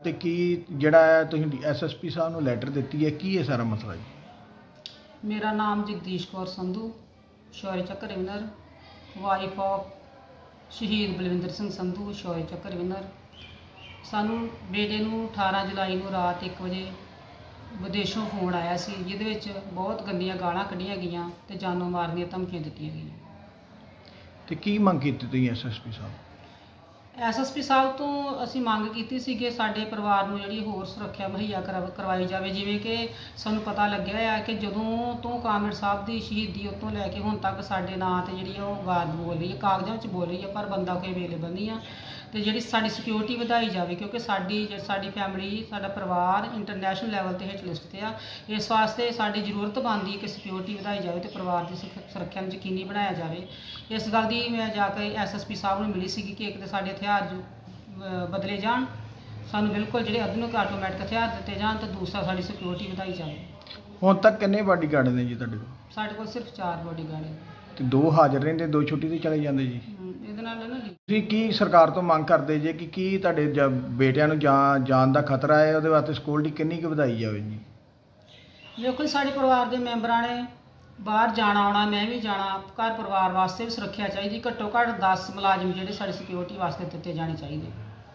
ਤੇ ਕੀ ਜਿਹੜਾ ਹੈ ਤੁਸੀਂ ਐਸਐਸਪੀ ਸਾਹਿਬ ਨੂੰ ਲੈਟਰ ਦਿੱਤੀ ਹੈ, ਕੀ ਹੈ ਸਾਰਾ ਮਸਲਾ ਜੀ? मेरा नाम जगदीश कौर संधू, शौर्य चक्र विनर, वाइफ ऑफ शहीद बलविंदर सिंह संधू, शौर्य चक्र विनर। सानू बेटे नूं 18 जुलाई नूं रात 1 वजे विदेशों फोन आया सी, जिहदे विच बहुत गंदियां गालां कढ़ियां गईयां ते जानों मारन ਦੀਆਂ धमकियां दित्तियां गईयां। ਤੇ ਕੀ ਮੰਗ ਕੀਤੀ ਤੁਸੀਂ ਐਸਐਸਪੀ ਸਾਹਿਬ? ਐਸਐਸਪੀ ਸਾਹਿਬ ਤੋਂ ਅਸੀਂ ਮੰਗ ਕੀਤੀ ਸੀ ਕਿ ਸਾਡੇ ਪਰਿਵਾਰ ਨੂੰ ਜਿਹੜੀ ਹੋਰ ਸੁਰੱਖਿਆ ਮੁਹੱਈਆ ਕਰਵਾਈ ਜਾਵੇ। ਜਿਵੇਂ ਕਿ ਸਾਨੂੰ ਪਤਾ ਲੱਗਿਆ ਹੈ ਕਿ ਜਦੋਂ ਤੋਂ ਕਾਮਰੇਡ ਸਾਹਿਬ ਦੀ ਸ਼ਹੀਦੀ ਉਤੋਂ ਲੈ ਕੇ ਹੁਣ ਤੱਕ ਸਾਡੇ ਨਾਂ ਤੇ ਜਿਹੜੀ ਉਹ ਗਾਰਡ ਬੋਲ ਰਹੀ ਹੈ, ਕਾਗਜ਼ਾਂ ਵਿੱਚ ਬੋਲ ਰਹੀ ਹੈ, ਪਰ ਬੰਦਾ ਕੋਈ ਅਵੇਲੇਬਲ ਨਹੀਂ ਆ। ਤੇ ਜਿਹੜੀ ਸਾਡੀ ਸਿਕਿਉਰਿਟੀ ਵਧਾਈ ਜਾਵੇ, ਕਿਉਂਕਿ ਸਾਡੀ ਫੈਮਿਲੀ, ਸਾਡਾ ਪਰਿਵਾਰ ਇੰਟਰਨੈਸ਼ਨਲ ਲੈਵਲ ਤੇ ਹਿੱਟ ਲਿਸਟ ਤੇ ਆ। ਇਸ ਵਾਸਤੇ ਸਾਡੀ ਜ਼ਰੂਰਤ ਬਣਦੀ ਹੈ ਕਿ ਸਿਕਿਉਰਿਟੀ ਵਧਾਈ ਜਾਵੇ ਤੇ ਪਰਿਵਾਰ ਦੀ ਸੁਰੱਖਿਆ ਨੂੰ ਯਕੀਨੀ ਬਣਾਇਆ ਜਾਵੇ। ਇਸ ਗੱਲ ਦੀ ਮੈਂ ਜਾ ਕੇ ਐਸਐਸਪੀ ਸਾਹਿਬ ਨੂੰ ਮਿਲੀ ਸੀਗੀ ਕਿ ਇੱਕ ਤਾਂ ਸਾਡੇ ਹਥਿਆਰ ਬਦਲੇ ਜਾਣ, ਸਾਨੂੰ ਬਿਲਕੁਲ ਜਿਹੜੇ ਆਧੁਨਿਕ ਆਟੋਮੈਟਿਕ ਹਥਿਆਰ ਦਿੱਤੇ ਜਾਣ, ਤੇ ਦੂਸਰਾ ਸਾਡੀ ਸਿਕਿਉਰਿਟੀ ਵਧਾਈ ਜਾਵੇ। ਹੁਣ ਤੱਕ ਕਿੰਨੇ ਬਾਡੀਗਾਰਡ ਨੇ ਜੀ ਤੁਹਾਡੇ ਕੋਲ? ਸਾਡੇ ਕੋਲ ਸਿਰਫ 4 ਬਾਡੀਗਾਰਡ ਹੈ ਤੇ 2 ਹਾਜ਼ਰ ਰਹਿੰਦੇ, 2 ਛੁੱਟੀ ਤੇ ਚਲੇ ਜਾਂਦੇ ਜੀ। ਇਹਦੇ ਨਾਲ ਨਾ ਤੁਸੀਂ ਕੀ ਸਰਕਾਰ ਤੋਂ ਮੰਗ ਕਰਦੇ ਜੇ ਕਿ ਕੀ ਤੁਹਾਡੇ ਬੇਟਿਆਂ ਨੂੰ ਜਾਨ ਦਾ ਖਤਰਾ ਹੈ, ਉਹਦੇ ਵਾਸਤੇ ਸਿਕਿਉਰਿਟੀ ਕਿੰਨੀ ਕੁ ਵਧਾਈ ਜਾਵੇ ਜੀ? ਦੇਖੋ, ਸਾਡੇ ਪਰਿਵਾਰ ਦੇ ਮੈਂਬਰਾਂ ਨੇ ਬਾਹਰ ਜਾਣਾ ਆਉਣਾ, ਮੈਂ ਵੀ ਜਾਣਾ, ਘਰ ਪਰਿਵਾਰ ਵਾਸਤੇ ਵੀ ਸੁਰੱਖਿਆ ਚਾਹੀਦੀ। ਘੱਟੋ ਘੱਟ 10 ਮੁਲਾਜ਼ਮ ਜਿਹੜੇ ਸਾਡੀ ਸਿਕਿਉਰਿਟੀ ਵਾਸਤੇ ਦਿੱਤੇ ਜਾਣੇ ਚਾਹੀਦੇ।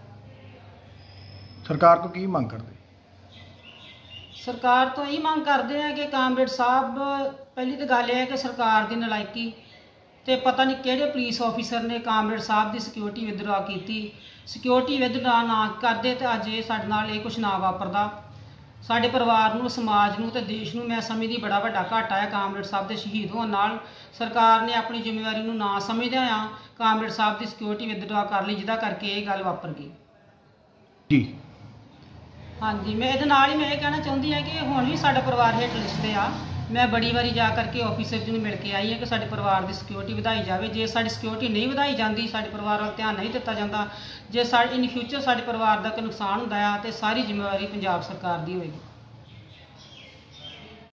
ਸਰਕਾਰ ਤੋਂ ਕੀ ਮੰਗ ਕਰਦੇ? ਸਰਕਾਰ ਤੋਂ ਇਹ ਮੰਗ ਕਰਦੇ ਆ ਕਿ ਕਾਮਰੇਡ ਸਾਹਿਬ, ਪਹਿਲੀ ਤਾਂ ਗੱਲ ਇਹ ਹੈ ਕਿ ਸਰਕਾਰ ਦੀ ਨਲਾਇਕੀ ਤੇ ਪਤਾ ਨਹੀਂ ਕਿਹੜੇ ਪੁਲਿਸ ਆਫੀਸਰ ਨੇ ਕਾਮਰੇਡ ਸਾਹਿਬ ਦੀ ਸਿਕਿਉਰਿਟੀ ਵਿਦਡਰਾ ਕੀਤੀ। ਸਿਕਿਉਰਿਟੀ ਵਿਦਡਰਾ ਨਾ ਕਰਦੇ ਤੇ ਅੱਜ ਇਹ ਸਾਡੇ ਨਾਲ ਇਹ ਕੁਛ ਨਾ ਵਾਪਰਦਾ। ਸਾਡੇ ਪਰਿਵਾਰ ਨੂੰ, ਸਮਾਜ ਨੂੰ ਤੇ ਦੇਸ਼ ਨੂੰ ਮੈਂ ਸਮਝਦੀ ਬੜਾ ਵੱਡਾ ਘਾਟਾ ਹੈ ਕਾਮਰੇਡ ਸਾਹਿਬ ਦੇ ਸ਼ਹੀਦ ਹੋਣ ਨਾਲ। ਸਰਕਾਰ ਨੇ ਆਪਣੀ ਜ਼ਿੰਮੇਵਾਰੀ ਨੂੰ ਨਾ ਸਮਝਦਿਆਂ ਆ ਕਾਮਰੇਡ ਸਾਹਿਬ ਦੀ ਸਿਕਿਉਰਿਟੀ ਵਿਦਡਰਾ ਕਰ ਲਈ, ਜਿਹਦਾ ਕਰਕੇ ਇਹ ਗੱਲ ਵਾਪਰ ਗਈ ਜੀ। ਹਾਂਜੀ, ਮੈਂ ਇਹਦੇ ਨਾਲ ਹੀ ਮੈਂ ਇਹ ਕਹਿਣਾ ਚਾਹੁੰਦੀ ਹਾਂ ਕਿ ਹੁਣ ਵੀ ਸਾਡਾ ਪਰਿਵਾਰ ਹਿੱਟ ਲਿਸਟ ਤੇ ਆ। ਮੈਂ ਬੜੀ ਵਾਰੀ ਜਾ ਕਰਕੇ ਆਫੀਸਰ ਜੀ ਨੂੰ ਮਿਲ ਕੇ ਆਈ ਹਾਂ ਕਿ ਸਾਡੇ ਪਰਿਵਾਰ ਦੀ ਸਿਕਿਉਰਿਟੀ ਵਧਾਈ ਜਾਵੇ। ਜੇ ਸਾਡੀ ਸਿਕਿਉਰਿਟੀ ਨਹੀਂ ਵਧਾਈ ਜਾਂਦੀ, ਸਾਡੇ ਪਰਿਵਾਰ ਵੱਲ ਧਿਆਨ ਨਹੀਂ ਦਿੱਤਾ ਜਾਂਦਾ, ਜੇ ਇਨ ਫਿਊਚਰ ਸਾਡੇ ਪਰਿਵਾਰ ਦਾ ਕੋਈ ਨੁਕਸਾਨ ਹੁੰਦਾ ਆ, ਤੇ ਸਾਰੀ ਜ਼ਿੰਮੇਵਾਰੀ ਪੰਜਾਬ ਸਰਕਾਰ ਦੀ ਹੋਏਗੀ।